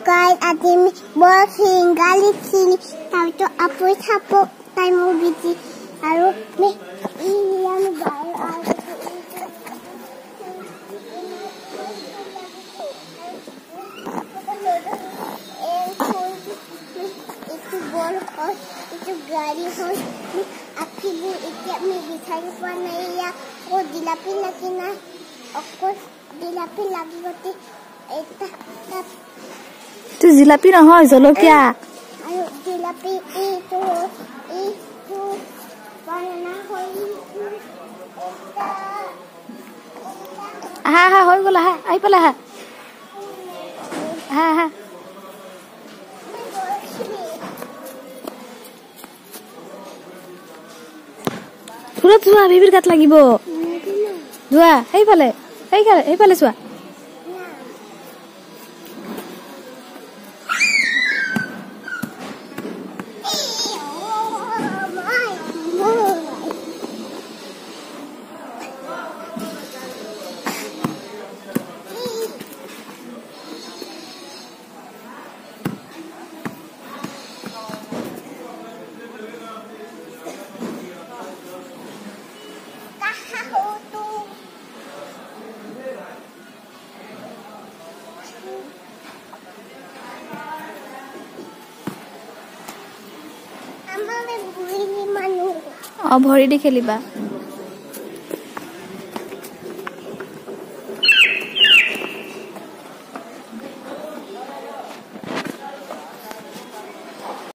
guys, I'm working galaxy. Now to upload hapo time movie. Aro me iyan guys. Itu ball house, itu gari house. Aku bu ikat me bicara pada ya. Oh dilapin lagi na. Aku dilapin lagi gote. Tu jalebi নহয় জলকীয়া আৰু জিলাপি ইটো বানানা হৈ হা হা হৈ গলা হা আই পলা হা হা হা ফুলত যোৱা বেবিৰ গাত লাগিব যোৱা এইফালে চোৱা ভৰি দি খেলিবা